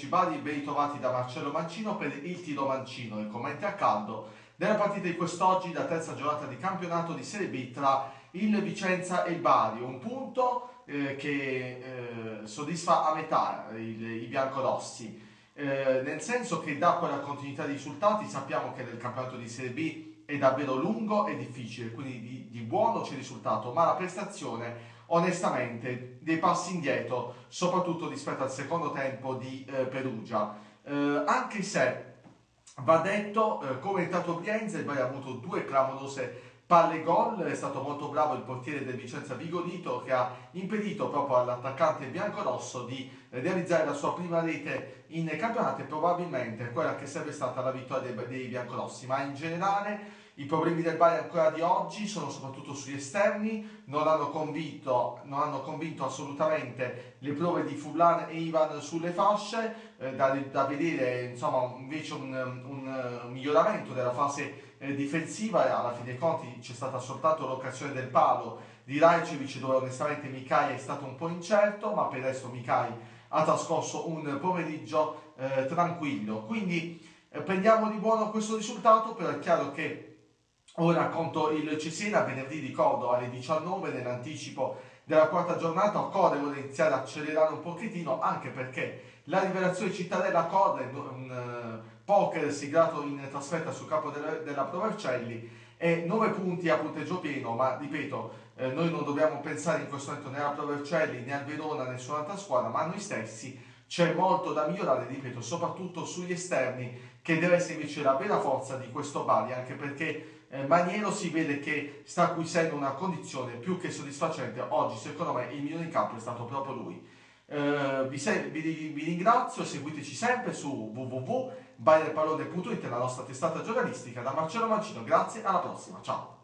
Bari, ben ritrovati da Marcello Mancino per il tiro mancino, il commento a caldo della partita di quest'oggi, la terza giornata di campionato di Serie B tra il Vicenza e il Bari. Un punto che soddisfa a metà i biancorossi, nel senso che dà quella continuità di risultati. Sappiamo che nel campionato di Serie B è davvero lungo e difficile, quindi di buono c'è risultato, ma la prestazione onestamente dei passi indietro, soprattutto rispetto al secondo tempo di Perugia. Anche se va detto, come è entrato Brienza, il Bari ha avuto due clamorose palle gol, è stato molto bravo il portiere del Vicenza Vigolito, che ha impedito proprio all'attaccante biancorosso di realizzare la sua prima rete in campionato, e probabilmente quella che sarebbe stata la vittoria dei biancorossi. Ma in generale i problemi del Bari ancora di oggi sono soprattutto sugli esterni. Non hanno convinto assolutamente le prove di Furlan e Ivan sulle fasce, da vedere insomma invece un miglioramento della fase difensiva. Alla fine dei conti c'è stata soltanto l'occasione del palo di Rajcevic, dove onestamente Mikai è stato un po' incerto, ma per il resto Mikai ha trascorso un pomeriggio tranquillo. Quindi prendiamo di buono questo risultato, però è chiaro che ora contro il Cesena venerdì, ricordo, alle 19, nell'anticipo della quarta giornata, occorre iniziare ad accelerare un pochettino, anche perché la Rivelazione Cittadella corre un poker siglato in trasferta sul campo della Provercelli, e 9 punti a punteggio pieno. Ma ripeto, noi non dobbiamo pensare in questo momento né alla Provercelli né al Verona né su un'altra squadra, ma a noi stessi. C'è molto da migliorare, ripeto, soprattutto sugli esterni, che deve essere invece la vera forza di questo Bari, anche perché Maniero si vede che sta acquisendo una condizione più che soddisfacente. Oggi secondo me il migliore in campo è stato proprio lui. Vi ringrazio, seguiteci sempre su www.bayernpallone.it, la nostra testata giornalistica. Da Marcello Mancino, grazie, alla prossima, ciao!